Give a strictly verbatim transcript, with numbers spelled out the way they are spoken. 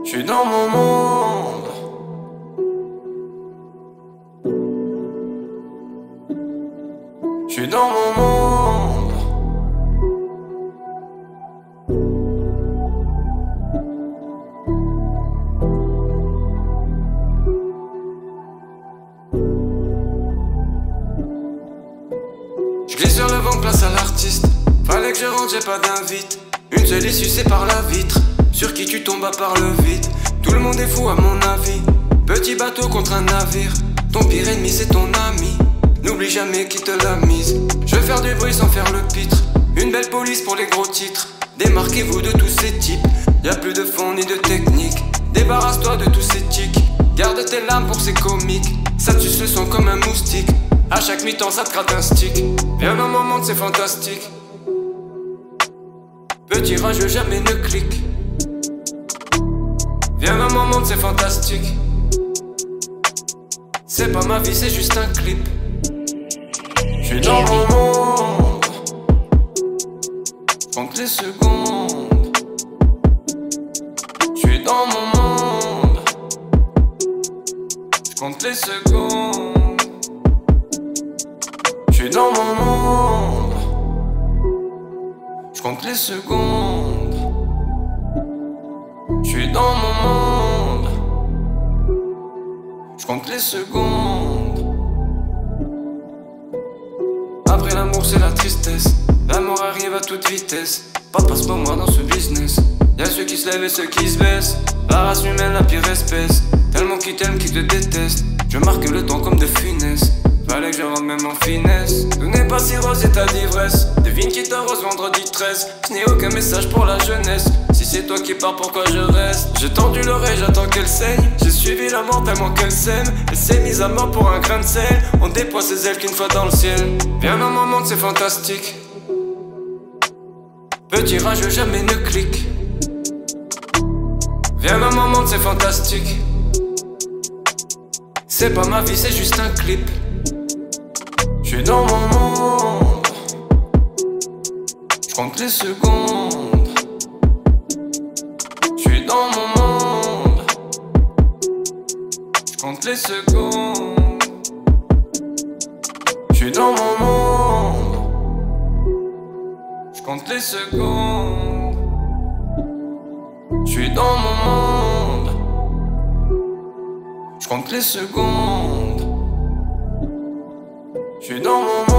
Je suis dans mon monde. Je suis dans mon monde. Je glisse sur le banc, place à l'artiste. Fallait que je rentre, j'ai pas d'invite. Une seule issue, c'est par la vitre. Sur qui tu tombes à part le vide. Tout le monde est fou à mon avis. Petit bateau contre un navire. Ton pire ennemi c'est ton ami. N'oublie jamais qui te l'a mise. Je veux faire du bruit sans faire le pitre. Une belle police pour les gros titres. Démarquez-vous de tous ces types. Y'a plus de fond ni de technique. Débarrasse-toi de tous ces tics. Garde tes larmes pour ces comiques. Ça tue le son comme un moustique. À chaque mi-temps ça te gratte un stick. Viens dans mon monde c'est fantastique. Petit rageux jamais ne clique. Viens dans mon monde c'est fantastique. C'est pas ma vie c'est juste un clip. J'suis dans mon monde. J'compte les secondes. J'suis dans mon monde. J'compte les secondes. J'suis dans mon monde. J'compte les secondes. J'suis dans mon monde. J'compte les secondes. Après l'amour c'est la tristesse. L'amour arrive à toute vitesse. Pas de passe pour moi dans ce business. Y'a ceux qui se lèvent et ceux qui se baissent. La race humaine la pire espèce. Tellement qui t'aiment qui te détestent. Je marque le temps comme de funeste. Fallait que je rentre même en finesse. Tout n'est pas si rose état d'ivresse. Devine qui t'arrose vendredi treize. Ce n'est aucun message pour la jeunesse. Si c'est toi qui pars, pourquoi je reste? J'ai tendu l'oreille, j'attends qu'elle saigne. J'ai suivi la mort tellement qu'elle s'aime. Elle s'est mise à mort pour un grain de sel. On déploie ses ailes qu'une fois dans le ciel. Viens dans mon monde c'est fantastique. Petit rageux jamais ne clique. Viens dans mon monde c'est fantastique. C'est pas ma vie c'est juste un clip. J'suis dans mon monde. J'compte les secondes. J'suis dans mon monde. J'compte les secondes. J'suis dans mon monde. J'compte les secondes. J'suis dans mon monde. J'compte les secondes. J'suis dans mon monde.